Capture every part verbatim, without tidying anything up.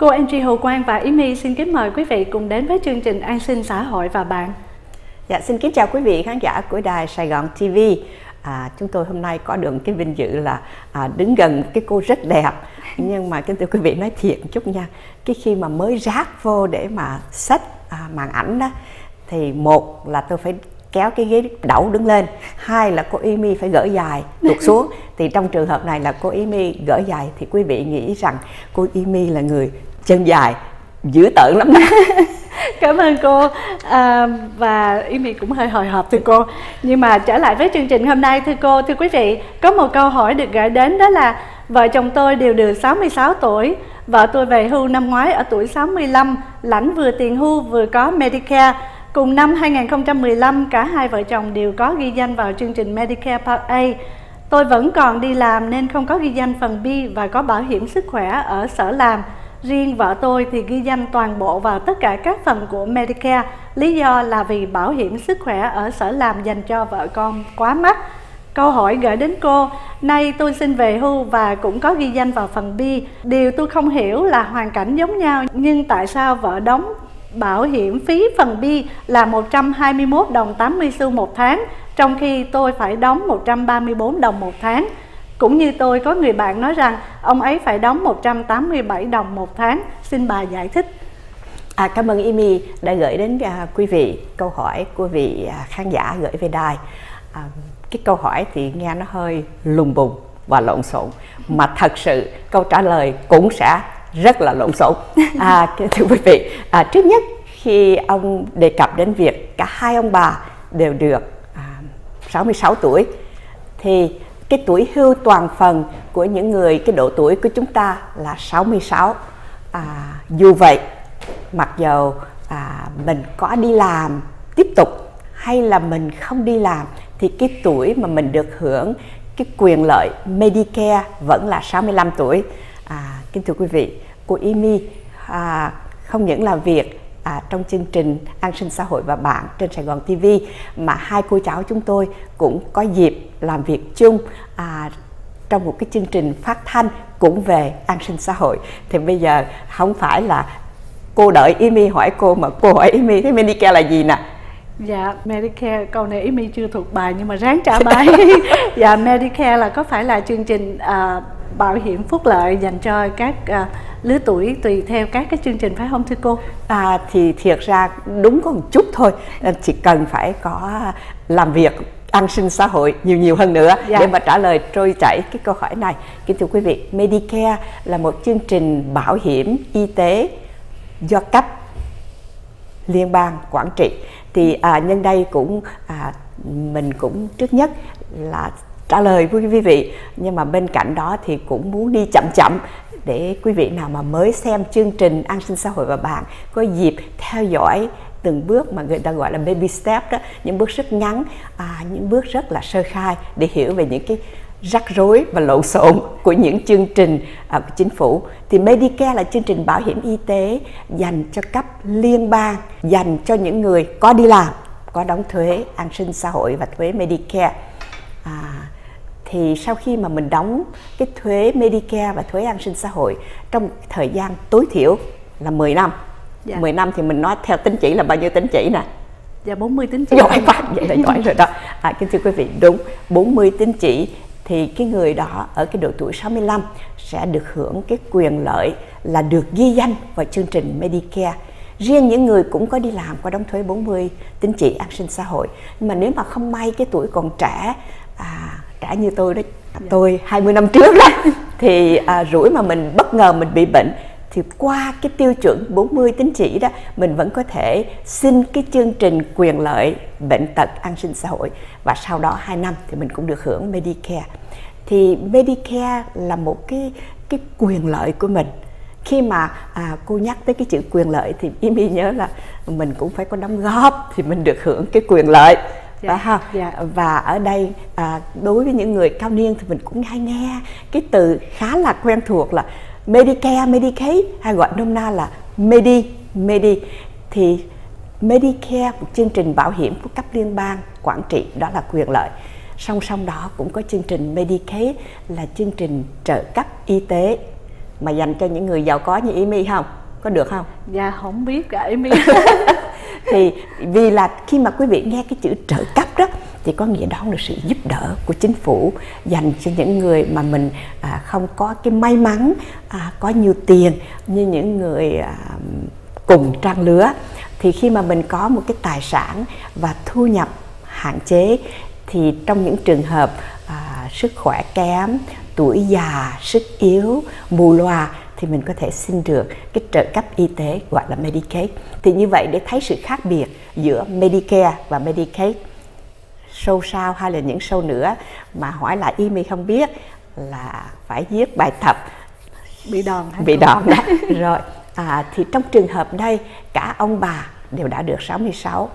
Cô Angie Hồ Quang và Amy xin kính mời quý vị cùng đến với chương trình An sinh xã hội và bạn. Dạ, xin kính chào quý vị khán giả của đài Sài Gòn ti vi. À, chúng tôi hôm nay có được cái vinh dự là à, đứng gần cái cô rất đẹp. Nhưng mà kính thưa quý vị nói thiệt một chút nha, cái khi mà mới ráp vô để mà xách à, màn ảnh đó, thì một là tôi phải kéo cái ghế đẩu đứng lên, hai là cô Amy phải gỡ dài tuột xuống. Thì trong trường hợp này là cô Amy gỡ dài thì quý vị nghĩ rằng cô Amy là người chân dài dữ tợn lắm đó. Cảm ơn cô. À, và Amy cũng hơi hồi hộp thưa cô. Nhưng mà trở lại với chương trình hôm nay thưa cô, thưa quý vị, có một câu hỏi được gửi đến, đó là vợ chồng tôi đều được sáu mươi sáu tuổi. Vợ tôi về hưu năm ngoái ở tuổi sáu mươi lăm, lãnh vừa tiền hưu vừa có Medicare. Cùng năm hai nghìn không trăm mười lăm, cả hai vợ chồng đều có ghi danh vào chương trình Medicare Part A. Tôi vẫn còn đi làm nên không có ghi danh phần B và có bảo hiểm sức khỏe ở sở làm. Riêng vợ tôi thì ghi danh toàn bộ vào tất cả các phần của Medicare. Lý do là vì bảo hiểm sức khỏe ở sở làm dành cho vợ con quá mắc. Câu hỏi gửi đến cô, nay tôi xin về hưu và cũng có ghi danh vào phần B. Điều tôi không hiểu là hoàn cảnh giống nhau, nhưng tại sao vợ đóng bảo hiểm phí phần B là một trăm hai mươi mốt đồng tám mươi xu một tháng, trong khi tôi phải đóng một trăm ba mươi tư đồng một tháng. Cũng như tôi có người bạn nói rằng ông ấy phải đóng một trăm tám mươi bảy đồng một tháng. Xin bà giải thích. À, cảm ơn Amy đã gửi đến uh, quý vị câu hỏi của vị uh, khán giả gửi về đài. Uh, cái câu hỏi thì nghe nó hơi lùng bùng và lộn xộn, mà thật sự câu trả lời cũng sẽ rất là lộn xộn. À, thưa quý vị, à, trước nhất khi ông đề cập đến việc cả hai ông bà đều được à, sáu mươi sáu tuổi, thì cái tuổi hưu toàn phần của những người, cái độ tuổi của chúng ta là sáu mươi sáu. À, dù vậy, mặc dầu à, mình có đi làm tiếp tục hay là mình không đi làm, thì cái tuổi mà mình được hưởng cái quyền lợi Medicare vẫn là sáu mươi lăm tuổi. À, kính thưa quý vị, cô Amy à, không những làm việc à, trong chương trình An sinh xã hội và bạn trên Sài Gòn ti vi, mà hai cô cháu chúng tôi cũng có dịp làm việc chung à, trong một cái chương trình phát thanh cũng về an sinh xã hội. Thì bây giờ không phải là cô đợi Amy hỏi cô, mà cô hỏi Amy thế Medicare là gì nè? Dạ, Medicare, câu này Amy chưa thuộc bài nhưng mà ráng trả bài. Dạ, Medicare là có phải là chương trình à, bảo hiểm phúc lợi dành cho các uh, lứa tuổi tùy theo các cái chương trình, phải không thưa cô? À, thì thiệt ra đúng có một chút thôi, chỉ cần phải có làm việc an sinh xã hội nhiều nhiều hơn nữa. Dạ. Để mà trả lời trôi chảy cái câu hỏi này. Kính thưa quý vị, Medicare là một chương trình bảo hiểm y tế do cấp liên bang quản trị. Thì à, nhân đây cũng à, mình cũng trước nhất là trả lời với quý vị, nhưng mà bên cạnh đó thì cũng muốn đi chậm chậm để quý vị nào mà mới xem chương trình An sinh xã hội và bạn có dịp theo dõi từng bước mà người ta gọi là baby step đó, những bước rất ngắn, à, những bước rất là sơ khai để hiểu về những cái rắc rối và lộn xộn của những chương trình à, của chính phủ. Thì Medicare là chương trình bảo hiểm y tế dành cho cấp liên bang, dành cho những người có đi làm, có đóng thuế an sinh xã hội và thuế Medicare. À, thì sau khi mà mình đóng cái thuế Medicare và thuế an sinh xã hội trong thời gian tối thiểu là mười năm. Dạ. mười năm thì mình nói theo tín chỉ là bao nhiêu tín chỉ nè? Dạ, bốn mươi tín chỉ. Giỏi quá, vậy là giỏi rồi đó. À, kính thưa quý vị, đúng, bốn mươi tín chỉ thì cái người đó ở cái độ tuổi sáu mươi lăm sẽ được hưởng cái quyền lợi là được ghi danh vào chương trình Medicare. Riêng những người cũng có đi làm, có đóng thuế bốn mươi tín chỉ an sinh xã hội. Nhưng mà nếu mà không may cái tuổi còn trẻ, à, trẻ như tôi đó, tôi hai mươi năm trước đó, thì à, rủi mà mình bất ngờ mình bị bệnh, thì qua cái tiêu chuẩn bốn mươi tín chỉ đó, mình vẫn có thể xin cái chương trình quyền lợi bệnh tật an sinh xã hội, và sau đó hai năm thì mình cũng được hưởng Medicare. Thì Medicare là một cái cái quyền lợi của mình. Khi mà à, cô nhắc tới cái chữ quyền lợi thì Amy nhớ là mình cũng phải có đóng góp thì mình được hưởng cái quyền lợi. Dạ, không? Dạ. Và ở đây à, đối với những người cao niên thì mình cũng hay nghe cái từ khá là quen thuộc là Medicare, Medicaid, hay gọi nôm na là Medi, Medi. Thì Medicare, một chương trình bảo hiểm của cấp liên bang quản trị, đó là quyền lợi. Song song đó cũng có chương trình Medicaid là chương trình trợ cấp y tế mà dành cho những người giàu có như Amy không? Có được không? Dạ không biết cả Amy. Thì vì là khi mà quý vị nghe cái chữ trợ cấp đó thì có nghĩa đó là sự giúp đỡ của chính phủ dành cho những người mà mình à, không có cái may mắn à, có nhiều tiền như những người à, cùng trang lứa. Thì khi mà mình có một cái tài sản và thu nhập hạn chế thì trong những trường hợp à, sức khỏe kém, tuổi già, sức yếu, mù lòa thì mình có thể xin được cái trợ cấp y tế gọi là Medicaid. Thì như vậy để thấy sự khác biệt giữa Medicare và Medicaid, show sau hay là những show nữa mà hỏi lại Amy không biết là phải viết bài tập bị đòn bị đòn đó. Rồi à, thì trong trường hợp đây cả ông bà đều đã được sáu mươi sáu,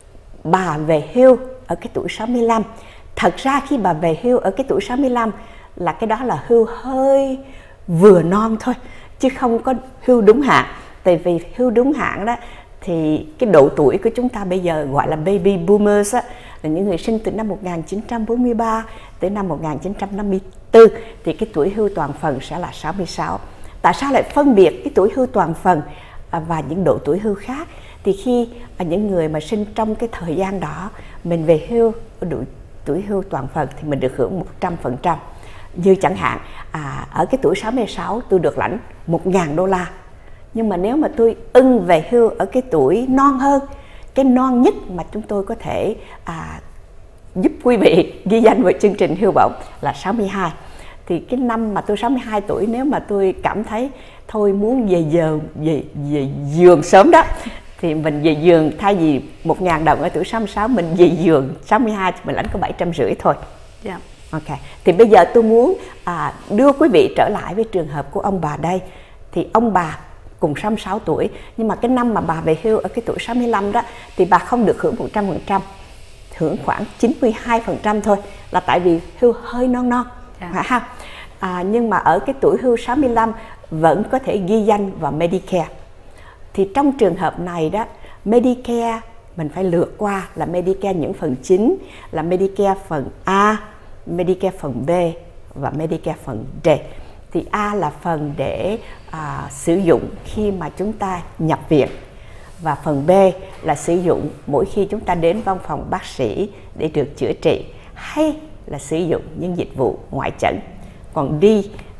bà về hưu ở cái tuổi sáu mươi lăm. Thật ra khi bà về hưu ở cái tuổi sáu mươi lăm là cái đó là hưu hơi vừa non thôi, chứ không có hưu đúng hạn. Tại vì hưu đúng hạn đó thì cái độ tuổi của chúng ta bây giờ gọi là baby boomers á, là những người sinh từ năm một nghìn chín trăm bốn mươi ba tới năm một nghìn chín trăm năm mươi tư, thì cái tuổi hưu toàn phần sẽ là sáu mươi sáu. Tại sao lại phân biệt cái tuổi hưu toàn phần và những độ tuổi hưu khác? Thì khi những người mà sinh trong cái thời gian đó mình về hưu ở độ tuổi hưu toàn phần thì mình được hưởng một trăm phần trăm. Như chẳng hạn à, ở cái tuổi sáu mươi sáu tôi được lãnh một nghìn đô la. Nhưng mà nếu mà tôi ưng về hưu ở cái tuổi non hơn, cái non nhất mà chúng tôi có thể à, giúp quý vị ghi danh vào chương trình hưu bổng là sáu mươi hai. Thì cái năm mà tôi sáu mươi hai tuổi, nếu mà tôi cảm thấy thôi muốn về giờ về, về giường sớm đó thì mình về giường, thay vì một nghìn đồng ở tuổi sáu mươi sáu mình về giường sáu mươi hai thì mình lãnh có bảy trăm rưỡi thôi. Yeah. Ok, thì bây giờ tôi muốn à, đưa quý vị trở lại với trường hợp của ông bà đây. Thì ông bà cùng sáu mươi sáu tuổi, nhưng mà cái năm mà bà về hưu ở cái tuổi sáu mươi lăm đó thì bà không được hưởng một trăm phần trăm, hưởng khoảng chín mươi hai phần trăm thôi, là tại vì hưu hơi non non. Yeah. Ha. À, nhưng mà ở cái tuổi hưu sáu mươi lăm vẫn có thể ghi danh vào Medicare. Thì trong trường hợp này đó, Medicare mình phải lược qua là Medicare những phần chính là Medicare phần A, Medicare phần B và Medicare phần D. Thì A là phần để à, sử dụng khi mà chúng ta nhập viện, và phần B là sử dụng mỗi khi chúng ta đến văn phòng bác sĩ để được chữa trị, hay là sử dụng những dịch vụ ngoại診. Còn D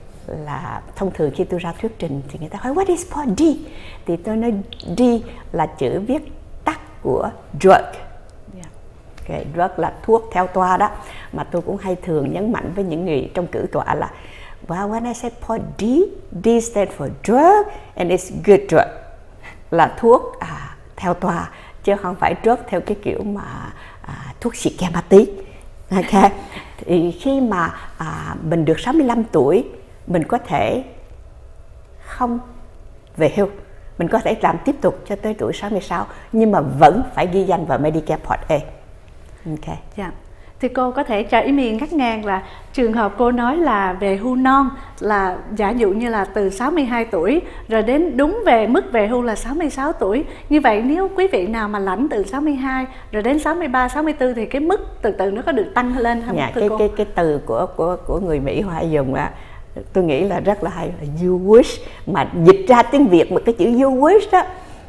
là thông thường khi tôi ra thuyết trình thì người ta hỏi what is part D, thì tôi nói D là chữ viết tắt của drug. Yeah. Okay, drug là thuốc theo toa đó, mà tôi cũng hay thường nhấn mạnh với những người trong cử tọa là well, when I say part D, D stands for drug and it's good drug, là thuốc à, theo toa chứ không phải drug theo cái kiểu mà à, thuốc xịt ke ma tí. Ok, thì khi mà à, mình được sáu mươi lăm tuổi mình có thể không về hưu, mình có thể làm tiếp tục cho tới tuổi sáu mươi sáu, nhưng mà vẫn phải ghi danh vào Medicare Part A. Ok. Dạ. Thì cô có thể cho ý miền ngắt ngang là trường hợp cô nói là về hưu non là giả dụ như là từ sáu mươi hai tuổi rồi đến đúng về mức về hưu là sáu mươi sáu tuổi. Như vậy nếu quý vị nào mà lãnh từ sáu mươi hai rồi đến sáu mươi ba, sáu mươi tư thì cái mức từ từ nó có được tăng lên không? Dạ, cái, cái cái từ của của của người Mỹ họ hay dùng á, tôi nghĩ là rất là hay, là you wish, mà dịch ra tiếng Việt mà cái chữ you wish đó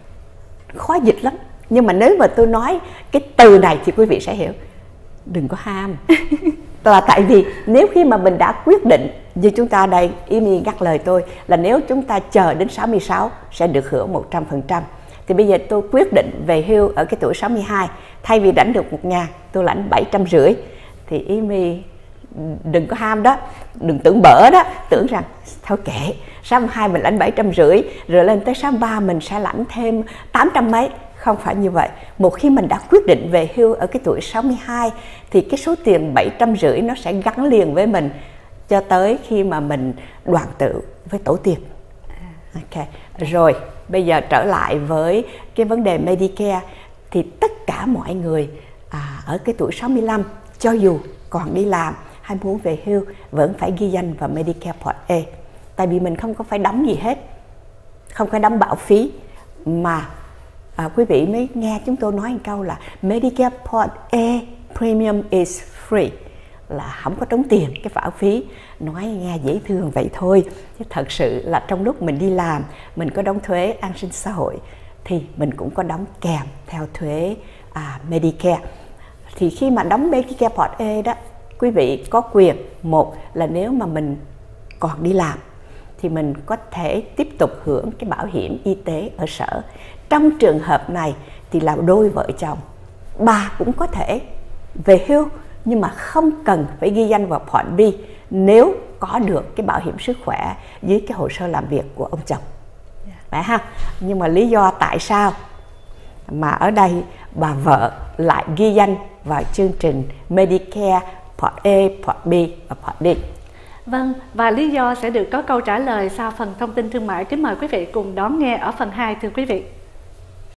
khó dịch lắm. Nhưng mà nếu mà tôi nói cái từ này thì quý vị sẽ hiểu. Đừng có ham. Là tại vì nếu khi mà mình đã quyết định, như chúng ta đây, Amy ngắt lời tôi, là nếu chúng ta chờ đến sáu mươi sáu sẽ được hưởng một trăm phần trăm. Thì bây giờ tôi quyết định về hưu ở cái tuổi sáu mươi hai, thay vì lãnh được một ngàn, tôi lãnh bảy trăm rưỡi. Thì Amy đừng có ham đó, đừng tưởng bở đó, tưởng rằng thôi kệ, sáu mươi hai mình lãnh bảy trăm rưỡi, rồi lên tới sáu mươi ba mình sẽ lãnh thêm tám trăm mấy. Không phải như vậy. Một khi mình đã quyết định về hưu ở cái tuổi sáu mươi hai thì cái số tiền bảy trăm rưỡi nó sẽ gắn liền với mình cho tới khi mà mình đoàn tụ với tổ tiên. Ok. Rồi bây giờ trở lại với cái vấn đề Medicare, thì tất cả mọi người à, ở cái tuổi sáu mươi lăm cho dù còn đi làm hay muốn về hưu vẫn phải ghi danh vào Medicare Part A. Tại vì mình không có phải đóng gì hết, không phải đóng bảo phí, mà À, quý vị mới nghe chúng tôi nói một câu là Medicare Part A Premium is free, là không có tốn tiền cái bảo phí. Nói nghe dễ thương vậy thôi, chứ thật sự là trong lúc mình đi làm, mình có đóng thuế an sinh xã hội thì mình cũng có đóng kèm theo thuế à, Medicare. Thì khi mà đóng Medicare Part A đó, quý vị có quyền, một là nếu mà mình còn đi làm thì mình có thể tiếp tục hưởng cái bảo hiểm y tế ở sở. Trong trường hợp này thì là đôi vợ chồng, bà cũng có thể về hưu nhưng mà không cần phải ghi danh vào Part B nếu có được cái bảo hiểm sức khỏe dưới cái hồ sơ làm việc của ông chồng. Phải ha? Nhưng mà lý do tại sao mà ở đây bà vợ lại ghi danh vào chương trình Medicare Part A, Part B và Part D? Vâng, và lý do sẽ được có câu trả lời sau phần thông tin thương mại. Kính mời quý vị cùng đón nghe ở phần hai, thưa quý vị.